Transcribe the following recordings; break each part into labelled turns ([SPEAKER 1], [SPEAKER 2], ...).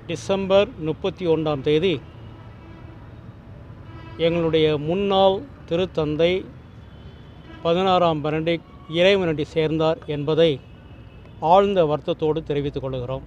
[SPEAKER 1] December 31ஆம் தேதி எங்களுடைய முன்னாள் திருத்தந்தை 16ஆம் பெனடிக்ட் இறைவனடி சேர்ந்தார் என்பதை ஆழ்ந்த வருத்தத்தோடு தெரிவித்துக் கொள்கிறோம்.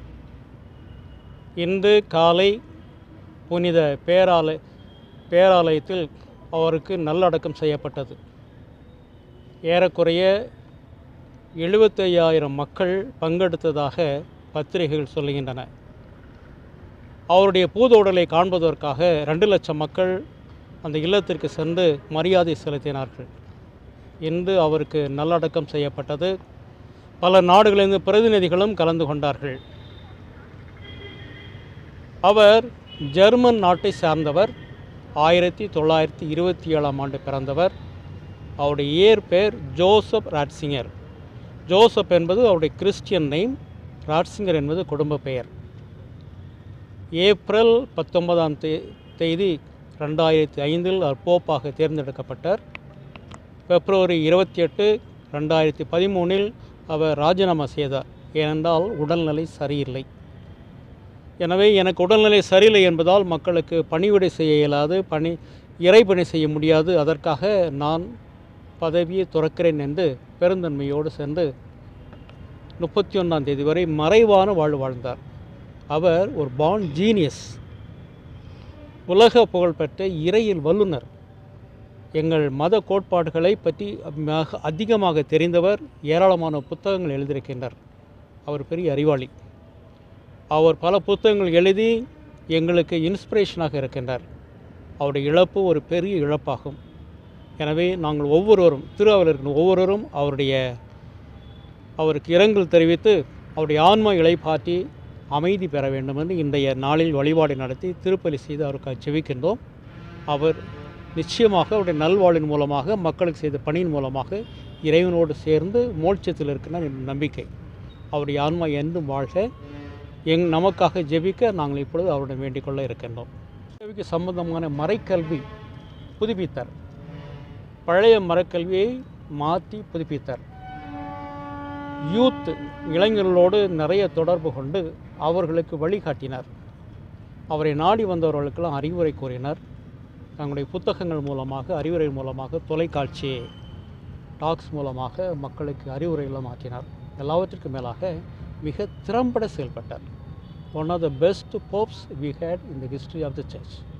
[SPEAKER 1] இன்று காலை புனித பேராலயத்தில் அவருக்கு நல்லடக்கம் செய்யப்பட்டது. ஏறக்குறைய 75,000 மக்கள் பங்கெடுத்ததாக பத்திரிகைகள் சொல்லுகின்றன. அவருடைய பூத உடலை காண்பதற்காக 2 லட்சம் மக்கள் அந்த இல்லத்திற்கு சென்று மரியாதை செலுத்தினார்கள். இன்று அவருக்கு நல்லடக்கம் செய்யப்பட்டது. பல நாடுகளிலிருந்து பிரதிநிதிகளும் கலந்து கொண்டார்கள். அவர் ஜெர்மன் நாட்டை சார்ந்தவர். 1927ஆம் ஆண்டு பிறந்தவர். அவருடைய இயற்பெயர் ஜோசப் ராட்சிங்கர். ஜோசப் என்பது அவருடைய கிறிஸ்டியன் நேம், ராட்சிங்கர் என்பது குடும்ப பெயர். ஏப்ரல் 19ஆம் தேதி 2005 அவர் போப்பாக தேர்ந்தெடுக்கப்பட்டார். பிப்ரவரி 28, 2013 அவர் ராஜினாமா செய்தார். ஏனென்றால் உடல்நிலை சரியில்லை. எனவே எனக்கு உடல்நிலை சரியில்லை என்பதால் மக்களுக்கு பணிவிடை செய்ய இயலாது, இறைபணி செய்ய முடியாது, அதற்காக நான் பதவியை துறக்கிறேன் என்று பெருந்தன்மையோடு சென்று 31ஆம் தேதி வரை மறைவான வாழ்வு வாழ்ந்தார். அவர் ஒரு பார்ன் ஜீனியஸ், உலக புகழ்பெற்ற இறையில் வல்லுனர். எங்கள் மத கோட்பாடுகளை பற்றி அதிகமாக தெரிந்தவர். ஏராளமான புத்தகங்கள் எழுதியிருக்கின்றார். அவர் பெரிய அறிவாளி. அவர் பல புத்தகங்கள் எழுதி எங்களுக்கு இன்ஸ்பிரேஷனாக இருக்கின்றார். அவருடைய இழப்பு ஒரு பெரிய இழப்பாகும். எனவே நாங்கள் ஒவ்வொருவரும், திருவாவலர்கள் ஒவ்வொருவரும் அவருக்கு இரங்கல் தெரிவித்து அவருடைய ஆன்மா இளைப்பாற்றி அமைதி பெற வேண்டும் என்று இன்றைய நாளில் வழிபாடு நடத்தி திருப்பலி செய்து அவருக்கு ஜெபிக்கின்றோம். அவர் நிச்சயமாக அவருடைய நல்வாழ்வின் மூலமாக, மக்களுக்கு செய்த பணியின் மூலமாக இறைவனோடு சேர்ந்து மோட்சத்தில் இருக்கிறார் என்ற நம்பிக்கை. அவருடைய ஆன்மா என்றும் வாழ்க. நமக்காக ஜெபிக்க நாங்கள் இப்பொழுது அவருடன் வேண்டிக் கொள்ள இருக்கின்றோம். கல்விக்கு சம்பந்தமான மறைக்கல்வி புதுப்பித்தார். பழைய மறைக்கல்வியை மாற்றி புதுப்பித்தார். யூத் இளைஞர்களோடு நிறைய தொடர்பு கொண்டு அவர்களுக்கு வழிகாட்டினார். அவரை நாடி வந்தவர்களுக்கெல்லாம் அறிவுரை கூறினார். தங்களுடைய புத்தகங்கள் மூலமாக, அறிவுரை மூலமாக, தொலைக்காட்சி டாக்ஸ் மூலமாக மக்களுக்கு அறிவுரைகளை மாற்றினார். எல்லாவற்றிற்கும் மேலாக மிக திறம்பட செயல்பட்டார். One of the best popes we had in the history of the church.